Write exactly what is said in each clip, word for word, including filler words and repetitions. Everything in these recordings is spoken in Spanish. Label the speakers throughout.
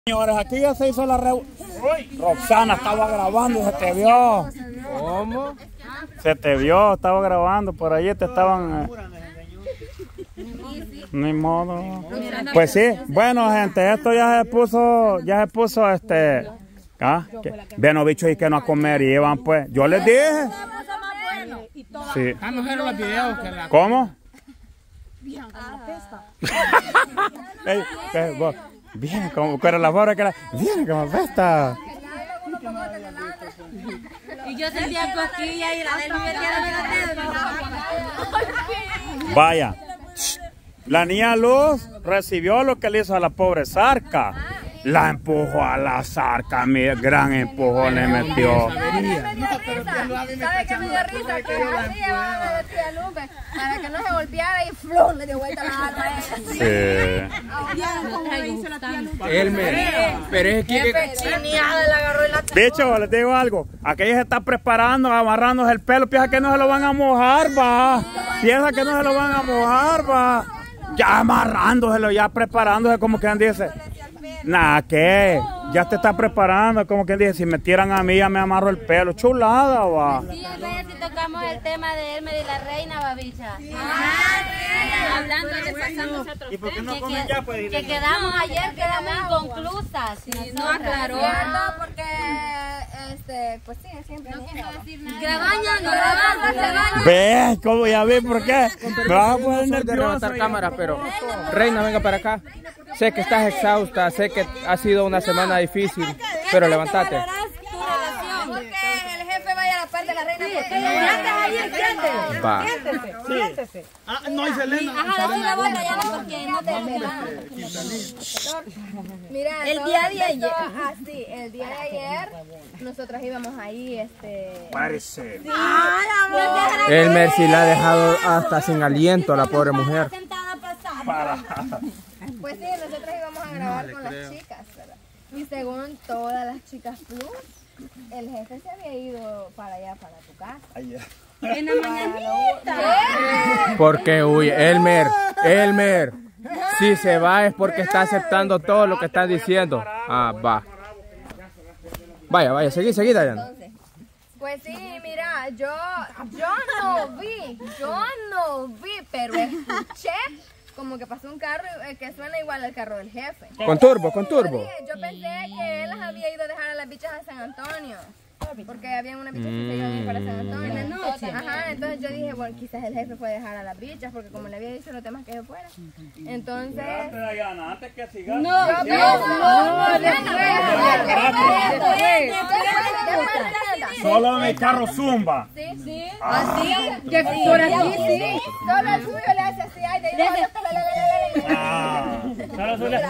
Speaker 1: Señores, aquí ya se hizo la reunión. Roxana estaba grabando, se te vio.
Speaker 2: ¿Cómo?
Speaker 1: Se te vio, estaba grabando, por ahí te estaban... Eh... Ni modo. Pues sí, bueno gente, esto ya se puso, ya se puso este... ¿Ah? Ven los bichos y que no a comer y iban pues. Yo les dije. Sí. ¿Cómo? Ey, ¿qué, vos? Viene como, pero la pobre que la... Viene como apesta.
Speaker 3: Y yo sentía cosquilla y la del mío.
Speaker 1: Vaya. La niña Luz recibió lo que le hizo a la pobre Zarca. La empujó a la Zarca, mi gran empujón le metió.
Speaker 4: ¿Sabe qué me dio risa? Que así llevaban a la tía Lupe para que no se golpeara y ¡flum! Le dio vuelta la alma a ella.
Speaker 1: Sí.
Speaker 2: Elmer, pero es que...
Speaker 1: Bicho, les digo algo. Aquella se está preparando, amarrándose el pelo. Piensa que no se lo van a mojar, va. Piensa que no se lo van a mojar, va. Ya amarrándoselo, ya preparándose, como quien dice. Nah, ¿qué? Ya te está preparando, como quien dice. Si me tiran a mí, ya me amarro el pelo. Chulada, va.
Speaker 3: Sí, a ver si tocamos el tema de Elmer y la reina, babicha. Ah, sí. Hablando de pasando nosotros.
Speaker 1: ¿Y por qué no
Speaker 3: que,
Speaker 1: comen ya? Pues,
Speaker 3: que quedamos ayer, quedamos inconclusas. Sí, no aclaró.
Speaker 4: Porque, este, pues sí, siempre. No quiero decir nada.
Speaker 3: Grabaña, no grabaña, grabaña.
Speaker 1: Ve, ¿cómo ya vi? ¿Por qué? Me vas a poner
Speaker 2: de
Speaker 1: nervioso.
Speaker 2: levantar cámara, pero... Reina, venga para acá. Sé que estás exhausta, sé que ha sido una semana difícil, pero levántate.
Speaker 4: Porque el jefe vaya a la par de la reina.
Speaker 2: Va.
Speaker 4: Siéntese.
Speaker 5: Ah, no, y Selena.
Speaker 3: Ajá, dame la bola ya porque no te
Speaker 4: Mira,
Speaker 3: el día de ayer.
Speaker 4: Ah, sí, el día de ayer nosotros íbamos ahí, este...
Speaker 1: Parece.
Speaker 2: Elmer sí la ha dejado hasta sin aliento a la pobre mujer.
Speaker 1: Para.
Speaker 4: Pues sí, nosotros íbamos a grabar con las chicas, ¿verdad? Y según todas las chicas plus, el jefe se había ido para allá, para tu casa.
Speaker 3: En la mañanita.
Speaker 2: Porque huye, Elmer, Elmer, si se va es porque está aceptando todo lo que están diciendo. Ah, va. Vaya, vaya, seguí, seguí, Dayana.
Speaker 4: Entonces, pues sí, mira, yo, yo no vi, yo no vi, pero escuché como que pasó un carro eh, que suena igual al carro del jefe.
Speaker 2: Con turbo, con turbo.
Speaker 4: Yo pensé que él las había ido a dejar a las bichas a San Antonio. Porque había una bicha que se iba a ir para San Antonio.
Speaker 3: En la noche.
Speaker 4: Ajá, entonces yo dije, bueno, quizás el jefe fue a dejar a las bichas, porque como le había dicho los temas que se fuera. Entonces...
Speaker 1: Antes que sigas.
Speaker 3: No, no, no,
Speaker 1: Solo en el carro zumba.
Speaker 4: Sí, sí.
Speaker 3: así,
Speaker 4: Que por aquí sí. Solo el suyo le hace así, ay, de ahí.
Speaker 1: Ah. Solo suele.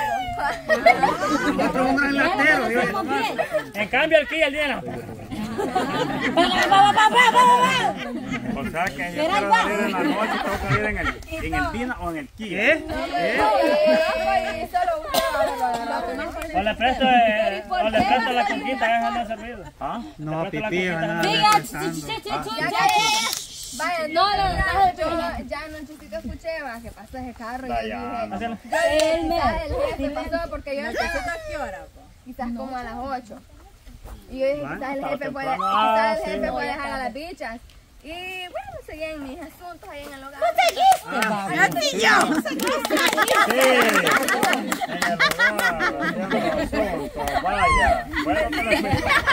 Speaker 5: Otro uno en latero.
Speaker 1: En cambio el Kia, el día. O sea que yo quiero salir en la noche, tengo que salir en el, en el Dina o en el Kia. ¿Eh?
Speaker 6: O le presto, eh, o le presto la conquista, ya no ha servido.
Speaker 1: ¿Ah?
Speaker 5: No, pipí, nada.
Speaker 4: Vaya, no, no, no, yo ya anochecito escuché va, que pasó ese carro y yo dije, quizás el jefe pasó porque yo necesito a qué hora, quizás como a las ocho. Y yo dije, quizás el jefe puede, quizás el jefe puede dejar a las bichas. Y bueno, seguí en mis asuntos ahí en el hogar.
Speaker 3: ¿Conseguiste?
Speaker 1: Sí. En el hogar, haciendo asuntos. Vaya. Bueno,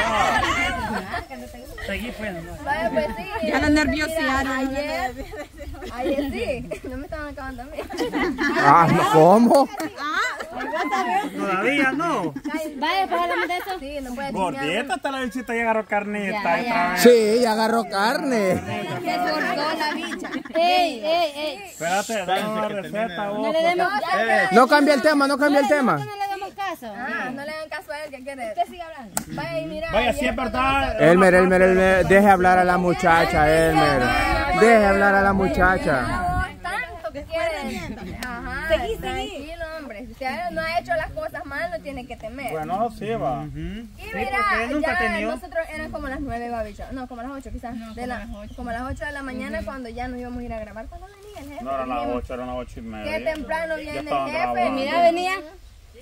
Speaker 6: Seguí pues.
Speaker 4: Vaya, pues sí.
Speaker 3: Ya la nerviosidad.
Speaker 4: Ayer, ayer sí, no me estaban acabando a mí.
Speaker 2: Ah, ¿cómo?
Speaker 5: Todavía no.
Speaker 3: Vaya, pues hablamos de eso.
Speaker 4: Sí, no puede
Speaker 1: gordita está la bichita y agarró carnita.
Speaker 3: Ya, ya.
Speaker 2: Sí, ya agarró carne.
Speaker 4: Se cortó la bicha.
Speaker 3: Ey, ey, ey.
Speaker 1: Espérate, dame una receta vos.
Speaker 3: No le demos
Speaker 2: No cambia el tema, no cambia el tema.
Speaker 3: No le damos caso.
Speaker 4: Ah, no le hagan caso a él, que quiere. ¿Qué sigue hablando? Vaya, y mira.
Speaker 1: Vaya,
Speaker 4: ayer
Speaker 1: sí es
Speaker 4: cuando
Speaker 1: verdad.
Speaker 2: Elmer, Elmer, Elmer, deje hablar a la muchacha, Elmer. Deje hablar a la muchacha.
Speaker 4: No, tanto que quieren. Ajá, tranquilo, hombre. Si usted no ha hecho las cosas mal, no tiene que temer.
Speaker 1: Bueno, sí va.
Speaker 4: Y mira,
Speaker 5: porque él nunca
Speaker 4: ya
Speaker 5: ha tenido.
Speaker 4: nosotros eran como las nueve, babicho. No, como las ocho quizás. de la, como a las ocho de la mañana cuando ya nos íbamos a ir a grabar. ¿Cuándo venía el jefe?
Speaker 1: No eran las ocho, eran las ocho y media.
Speaker 4: Qué temprano viene el
Speaker 1: estaban
Speaker 4: jefe.
Speaker 1: grabando.
Speaker 3: Mira, venía.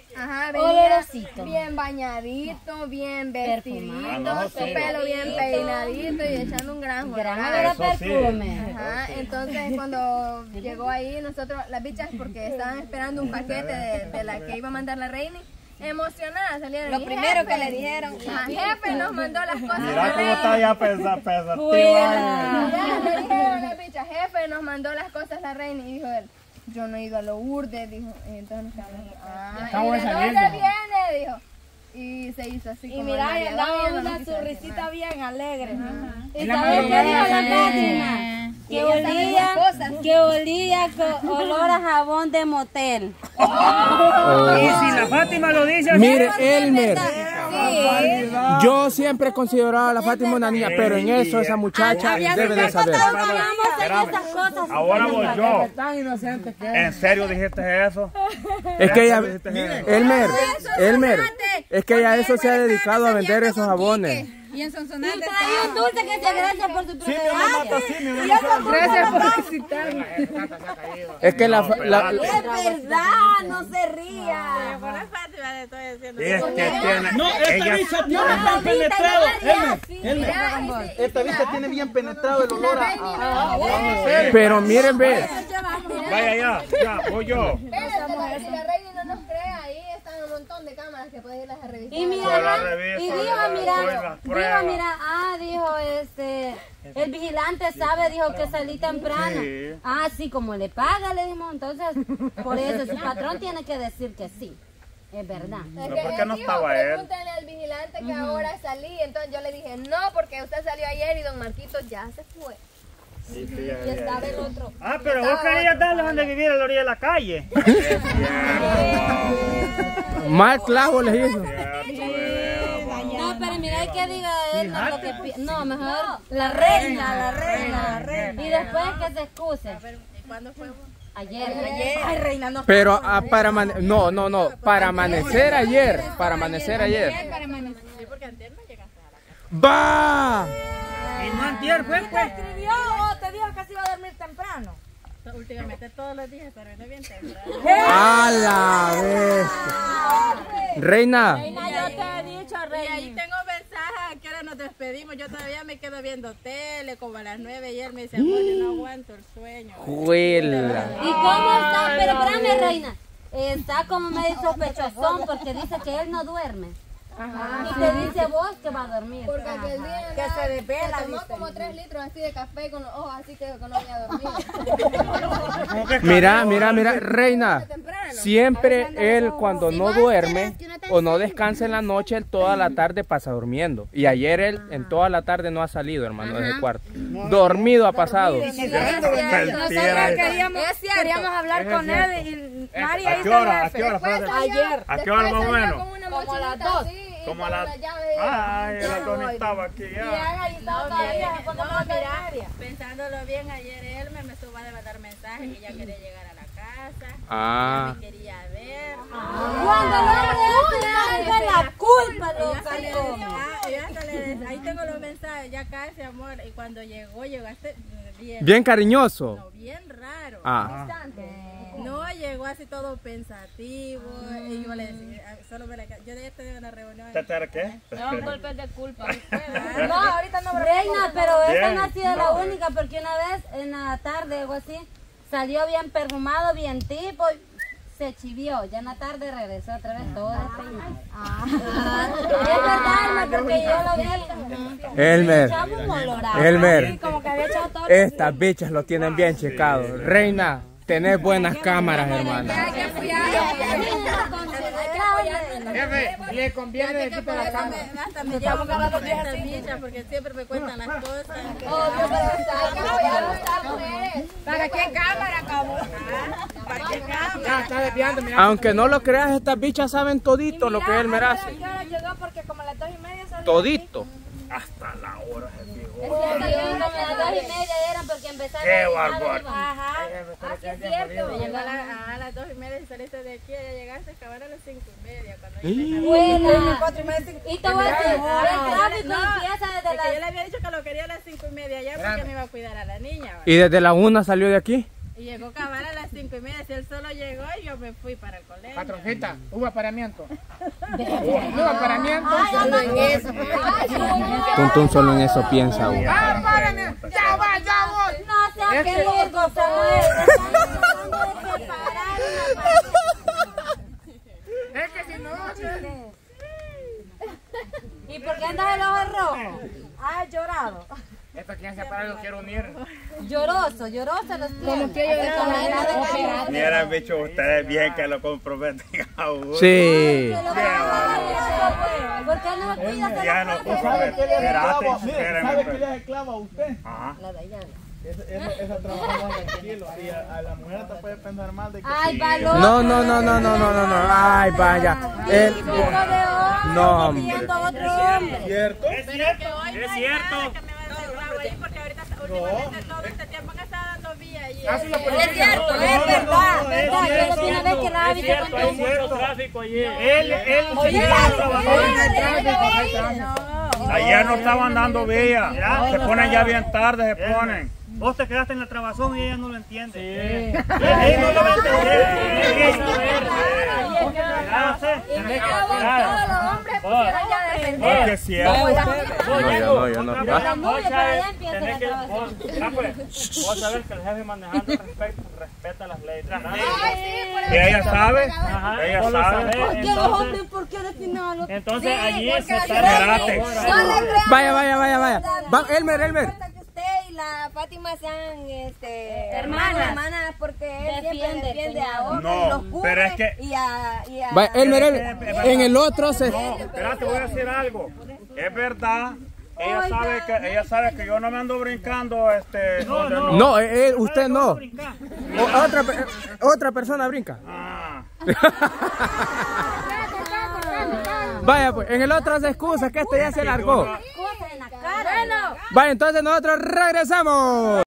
Speaker 4: Ajá, venía
Speaker 3: Olorosito.
Speaker 4: bien bañadito, bien vestidito,
Speaker 3: Perfumado.
Speaker 4: su pelo bien peinadito y echando un gran
Speaker 3: Gran
Speaker 4: olor.
Speaker 3: olor a
Speaker 1: Eso sí.
Speaker 3: perfume.
Speaker 4: Ajá, entonces cuando llegó ahí nosotros, las bichas, porque estaban esperando un paquete de, de la que iba a mandar la reina, emocionadas salieron.
Speaker 7: Lo
Speaker 4: y,
Speaker 7: primero
Speaker 4: "Jefe,
Speaker 7: que le dijeron,
Speaker 4: ajá, jefe nos mandó las cosas de
Speaker 1: Mira
Speaker 4: la
Speaker 1: cómo
Speaker 4: reina".
Speaker 1: está ya pesa, pesa.
Speaker 3: Juela.
Speaker 4: Ya le dijeron las bichas, jefe nos mandó las cosas la reina, y dijo él, yo no he ido a Lourdes, dijo, y entonces nos quedamos, ah,
Speaker 5: Acabo
Speaker 4: ¿y
Speaker 5: de
Speaker 4: de
Speaker 5: salir,
Speaker 4: dónde
Speaker 5: dijo.
Speaker 4: viene? Dijo. Y se hizo así
Speaker 7: y
Speaker 4: como
Speaker 7: mira,
Speaker 4: el
Speaker 7: y
Speaker 4: mareador,
Speaker 7: andaba
Speaker 4: y no
Speaker 7: una
Speaker 4: nos quiso
Speaker 7: sonrisita
Speaker 4: decir
Speaker 7: bien alegre.
Speaker 3: ¿Y sabes qué dijo la Fátima? Que olía, que olía con olor a jabón de motel.
Speaker 6: Y si la Fátima lo dice así,
Speaker 2: Mire, Elmer, yo siempre he considerado a la Fátima una niña, pero en eso esa muchacha debe de saber.
Speaker 1: Ahora voy yo. ¿En serio dijiste eso?
Speaker 2: Es que ella, Elmer, Elmer, es que ella a eso se ha dedicado a vender esos jabones.
Speaker 7: Y en Sonsonate
Speaker 3: Y trae un dulce que se gracia por su
Speaker 7: Gracias por visitarme.
Speaker 2: Es que la, la-
Speaker 7: Es verdad, no se ría.
Speaker 1: Es que tiene.
Speaker 5: No, esta
Speaker 1: ella-
Speaker 5: bicha tiene bien penetrado. Elmer, Elmer,
Speaker 4: nada.
Speaker 5: esta bicha tiene bien penetrado el olor a... a-
Speaker 2: pero miren, ve,
Speaker 1: Vaya ya, ya, voy yo.
Speaker 4: Espérate, la- si la reina no nos cree, ahí están un montón de cámaras que pueden irlas a revisar.
Speaker 3: Y mira,
Speaker 1: Solo
Speaker 3: ajá,
Speaker 1: reviso,
Speaker 3: y dijo,
Speaker 1: solo
Speaker 3: mira,
Speaker 1: las
Speaker 3: dijo,
Speaker 1: pruebas.
Speaker 3: mira, ah, dijo, este, el vigilante sabe, dijo que salí temprano.
Speaker 1: Sí.
Speaker 3: Ah, sí, como le paga, le dijimos, entonces, por eso su patrón tiene que decir que sí, es verdad.
Speaker 4: Es
Speaker 1: No,
Speaker 4: que
Speaker 1: ¿por qué
Speaker 4: él
Speaker 1: no
Speaker 4: dijo,
Speaker 1: estaba él?
Speaker 4: pregúntenle al vigilante que ahora salí. Entonces yo le dije, no, porque usted salió ayer y don Marquito ya se fue.
Speaker 1: Sí, sí, ya,
Speaker 4: Y
Speaker 1: ya,
Speaker 4: estaba
Speaker 1: ya.
Speaker 4: el otro.
Speaker 6: ah, pero vos querías darles donde vivir a la orilla de la calle.
Speaker 2: mal clavo les hizo.
Speaker 3: No, pero mira, hay que diga él lo que pi- no, mejor la reina, la reina, la reina. Y después que se excuse.
Speaker 7: ¿Cuándo fue?
Speaker 3: Ayer,
Speaker 7: Ay, reina, no.
Speaker 2: Pero ah, para amane- no, no, no, para amanecer ayer, para amanecer ayer. ¡Va!
Speaker 6: Y no antier fue, pues.
Speaker 7: ¿Escribió o te dijo que se iba a dormir temprano?
Speaker 8: Últimamente todos los días está viendo bien temprano.
Speaker 2: ¡A la bestia! Reina,
Speaker 7: Reina, yo te he dicho,
Speaker 8: Y
Speaker 7: reina.
Speaker 8: ahí tengo mensajes a qué hora nos despedimos. Yo todavía me quedo viendo tele como a las nueve y él me dice, amor, yo no aguanto el sueño.
Speaker 2: juela.
Speaker 3: ¿Y cómo está? Pero espérame, reina. Está como medio sospechosón porque dice que él no duerme. Y te dice vos que va a dormir.
Speaker 4: Porque aquel día
Speaker 7: Que
Speaker 4: andaba-
Speaker 7: se desvela,
Speaker 4: se tomó
Speaker 7: dice.
Speaker 4: como tres litros así de café con los ojos así que que no había dormido.
Speaker 2: Mira, mira, mira, Reina. Siempre él cuando no duerme o no descansa en la noche, él toda la tarde pasa durmiendo. Y ayer él en toda la tarde no ha salido, hermano, desde el cuarto. Dormido ha pasado.
Speaker 1: Mentira.
Speaker 7: Queríamos, queríamos hablar con él y nadie
Speaker 1: ¿A
Speaker 7: hizo
Speaker 1: qué hora? ¿A
Speaker 7: jefe.
Speaker 1: qué hora?
Speaker 4: Después
Speaker 1: Espérate.
Speaker 4: salió-
Speaker 7: Ayer.
Speaker 1: ¿A qué hora más o
Speaker 4: después salió
Speaker 1: menos?
Speaker 4: con una
Speaker 7: Como a las
Speaker 4: mochilita
Speaker 7: dos.
Speaker 4: así y
Speaker 1: Como a
Speaker 4: con
Speaker 1: las...
Speaker 4: la llave y-
Speaker 1: Ay, la Tony estaba aquí ya.
Speaker 8: No, mira, pensándolo bien, ayer él me, me estuvo a mandar mensajes que ya quería llegar a la casa,
Speaker 2: Ah.
Speaker 8: me quería ver.
Speaker 3: Cuando el hombre hace la culpa,
Speaker 8: Y yo
Speaker 3: loca.
Speaker 8: hasta le decía, ah, yo hasta le decía, ahí tengo los mensajes, ya casi, amor. Y cuando llegó, llegaste bien,
Speaker 2: Bien cariñoso.
Speaker 8: no, bien raro.
Speaker 2: Ah.
Speaker 8: No, llegó así todo pensativo. Y yo le decía, solo me la ca- yo ya tenía una reunión.
Speaker 1: ¿Te te qué?
Speaker 3: Un golpe de culpa.
Speaker 7: No, ahorita no me
Speaker 3: Reina, pero esta
Speaker 1: Bien.
Speaker 3: no ha sido la única, porque una vez en la tarde, algo así, salió bien perfumado, bien tipo, y se chivió. Ya en la tarde regresó otra vez todo despeinado. Ah. Es verdad, Elmer, porque yo lo vi.
Speaker 2: Elmer,
Speaker 3: Echaba un olorado.
Speaker 2: Elmer,
Speaker 7: como que había echado todo.
Speaker 2: estas bichas lo tienen bien checado. Reina, tenés buenas cámaras, hermana.
Speaker 4: Jefe,
Speaker 5: le conviene decir
Speaker 8: Por eso me, hasta me llevo con esta bicha porque siempre me cuentan las cosas.
Speaker 4: Obvio, pero hay que apoyar a estas mujeres.
Speaker 7: ¿Para qué cámara, cabo?
Speaker 8: ¿Para qué cámara?
Speaker 5: Ya, está desviando, mira.
Speaker 2: Aunque no lo creas, estas bichas saben todito lo que Elmer hace.
Speaker 7: ¿Qué hora llegó? Porque como a las dos y media salió.
Speaker 2: Todito.
Speaker 1: Hasta la hora se fijó.
Speaker 3: Es cierto, yo como las dos y media eran porque empezaron
Speaker 1: Qué
Speaker 3: a
Speaker 1: bárbaro.
Speaker 7: Ajá.
Speaker 8: Así es cierto. Llegó a, la- a las dos y media y saliste de aquí, ya llegaste a acabar a las cinco y media. Cuando yo
Speaker 3: Buena.
Speaker 7: Cuatro y media, cinco.
Speaker 3: Y te voy a decir, el tráfico
Speaker 8: No,
Speaker 3: empieza desde
Speaker 8: porque yo le
Speaker 3: las...
Speaker 8: había dicho que lo quería a las cinco y media ya porque me iba a cuidar a la niña. ¿va?
Speaker 2: ¿Y desde la una salió de aquí?
Speaker 8: Y llegó cabal a las cinco y media. Si él solo llegó, y yo me fui para el colegio.
Speaker 5: Patroncita, hubo apareamiento. Hubo aparamiento.
Speaker 4: Solo en eso.
Speaker 2: Tuntún solo en eso piensa. Hugo.
Speaker 5: ¡Ah, párame! ¡Ya va, ya voy!
Speaker 3: No seas
Speaker 5: Es que-
Speaker 3: querido, Samuel. Estamos tratando de separar una parte.
Speaker 5: Es que si no...
Speaker 3: ¿Y por qué andas el ojo rojo? Ah, llorado.
Speaker 5: Esto quien se para lo quiero unir.
Speaker 3: Lloroso, lloroso los tiene.
Speaker 4: Como que llorado.
Speaker 1: Mira, bicho, ustedes bien que lo comprometen a uno.
Speaker 2: Sí.
Speaker 3: ¿Por qué no me cuidas?
Speaker 1: Ya no
Speaker 5: ¿Sabe qué le hace
Speaker 1: Espérate,
Speaker 5: clavo? Mire,
Speaker 1: espérame,
Speaker 5: ¿sabe qué
Speaker 1: espérame.
Speaker 5: le hace clavo a usted?
Speaker 1: Ajá.
Speaker 5: Esa, esa, esa trabaja más tranquilo. Y a, a la mujer te puede pensar mal de que...
Speaker 3: Ay, valor.
Speaker 2: No, no, no, no, no, no, no, no. Ay, vaya. El... No, hombre.
Speaker 5: ¿Cierto?
Speaker 6: Es cierto, es cierto.
Speaker 8: Que me va a hacer clavo ahí porque ahorita últimamente todo este tiempo han estado dando vía allí.
Speaker 5: Casi la
Speaker 3: Es cierto, es verdad, verdad. Yo la última vez que la
Speaker 6: Es
Speaker 3: vi
Speaker 6: cierto, hay
Speaker 3: con
Speaker 6: mucho tráfico allí. Él, él se queda trabajando.
Speaker 1: Ayer no estaban dando vía. Se ponen ya bien tarde, se ponen.
Speaker 6: Vos te quedaste en la trabazón y ella no lo entiende. Sí. Ella no lo va a entender. Ya sé.
Speaker 4: Todos los hombres pusieron ya de defender.
Speaker 1: Porque es cierto.
Speaker 2: No, yo no, yo no.
Speaker 3: la
Speaker 6: Vos
Speaker 3: novia, pero
Speaker 6: sabés,
Speaker 3: ya empieza
Speaker 6: tenés
Speaker 3: la
Speaker 6: que,
Speaker 3: trabajo.
Speaker 6: vos, ah, pues, vos sabés que el jefe manejando respeta, respeta las leyes.
Speaker 1: Y ella sabe,
Speaker 6: Ajá,
Speaker 1: ella
Speaker 6: vos lo
Speaker 1: sabe.
Speaker 6: sabés,
Speaker 3: ¿Por qué los hombres?
Speaker 6: entonces,
Speaker 3: ¿Por qué al final?
Speaker 6: entonces allí se está...
Speaker 1: Espérate.
Speaker 2: Vaya, vaya, vaya, vaya. Va, Elmer, Elmer.
Speaker 4: Que usted y la Fátima sean este,
Speaker 3: Hermanas.
Speaker 4: hermanas porque él
Speaker 3: Defiende,
Speaker 4: siempre defiende a
Speaker 3: señor.
Speaker 4: otros
Speaker 1: No,
Speaker 4: y los cubre
Speaker 1: pero es que-
Speaker 4: y a, y a
Speaker 2: Vaya, Elmer, Elmer. En el otro se...
Speaker 1: No, espérate, voy a decir algo. Es verdad. Ella sabe que ella sabe que yo no me ando brincando este donde no.
Speaker 2: No, eh, eh, usted no. O- otra, pe- otra persona brinca.
Speaker 1: Ah.
Speaker 2: Vaya, pues, en el otro se excusa que este ya se largó.
Speaker 3: Cosa en la cara.
Speaker 2: Vaya, entonces nosotros regresamos.